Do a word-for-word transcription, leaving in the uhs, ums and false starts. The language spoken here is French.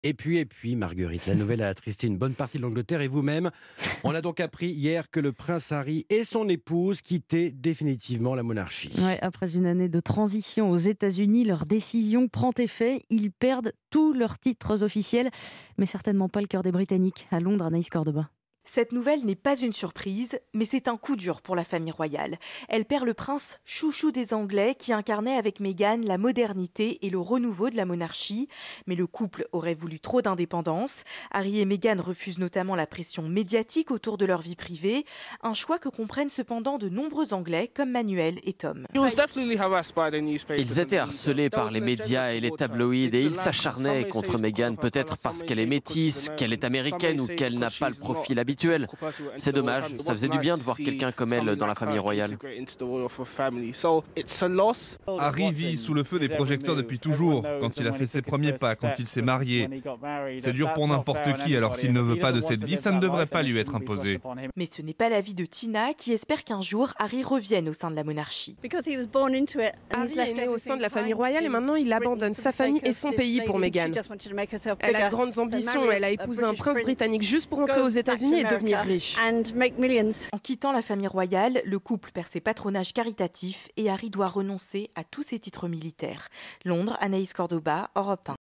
Et puis, et puis, Marguerite, la nouvelle a attristé une bonne partie de l'Angleterre et vous-même. On a donc appris hier que le prince Harry et son épouse quittaient définitivement la monarchie. Ouais, après une année de transition aux États-Unis, leur décision prend effet. Ils perdent tous leurs titres officiels, mais certainement pas le cœur des Britanniques. À Londres, Anaïs Cordoba. Cette nouvelle n'est pas une surprise, mais c'est un coup dur pour la famille royale. Elle perd le prince chouchou des Anglais qui incarnait avec Meghan la modernité et le renouveau de la monarchie. Mais le couple aurait voulu trop d'indépendance. Harry et Meghan refusent notamment la pression médiatique autour de leur vie privée, un choix que comprennent cependant de nombreux Anglais comme Manuel et Tom. Ils étaient harcelés par les médias et les tabloïds et ils s'acharnaient contre Meghan, peut-être parce qu'elle est métisse, qu'elle est américaine ou qu'elle n'a pas le profil habituel. C'est dommage, ça faisait du bien de voir quelqu'un comme elle dans la famille royale. Harry vit sous le feu des projecteurs depuis toujours, quand il a fait ses premiers pas, quand il s'est marié. C'est dur pour n'importe qui, alors s'il ne veut pas de cette vie, ça ne devrait pas lui être imposé. Mais ce n'est pas l'avis de Tina, qui espère qu'un jour, Harry revienne au sein de la monarchie. Harry est né au sein de la famille royale et maintenant il abandonne sa famille et son pays pour Meghan. Elle a de grandes ambitions, elle a épousé un prince britannique juste pour entrer aux États-Unis et devenir riche. En quittant la famille royale, le couple perd ses patronages caritatifs et Harry doit renoncer à tous ses titres militaires. Londres, Anaïs Cordoba, Europe un.